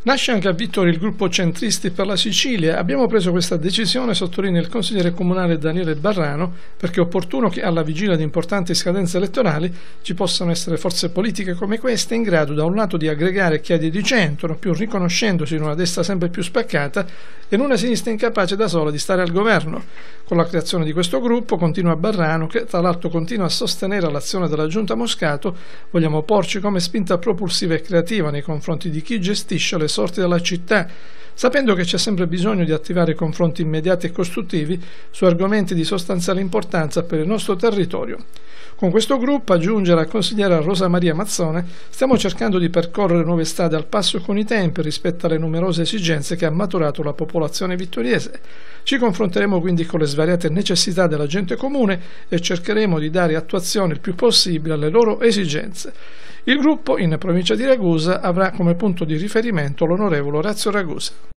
Nasce anche a Vittorio il gruppo Centristi per la Sicilia. Abbiamo preso questa decisione, sottolinea il consigliere comunale Daniele Barrano, perché è opportuno che alla vigilia di importanti scadenze elettorali ci possano essere forze politiche come queste in grado da un lato di aggregare chi è di centro, non più riconoscendosi in una destra sempre più spaccata e in una sinistra incapace da sola di stare al governo. Con la creazione di questo gruppo, continua Barrano, che tra l'altro continua a sostenere l'azione della Giunta Moscato, vogliamo porci come spinta propulsiva e creativa nei confronti di chi gestisce le sorti della città, sapendo che c'è sempre bisogno di attivare confronti immediati e costruttivi su argomenti di sostanziale importanza per il nostro territorio. Con questo gruppo, aggiunge la consigliera Rosa Maria Mazzone, stiamo cercando di percorrere nuove strade al passo con i tempi rispetto alle numerose esigenze che ha maturato la popolazione vittoriese. Ci confronteremo quindi con le svariate necessità della gente comune e cercheremo di dare attuazione il più possibile alle loro esigenze. Il gruppo in provincia di Ragusa avrà come punto di riferimento l'onorevole Orazio Ragusa.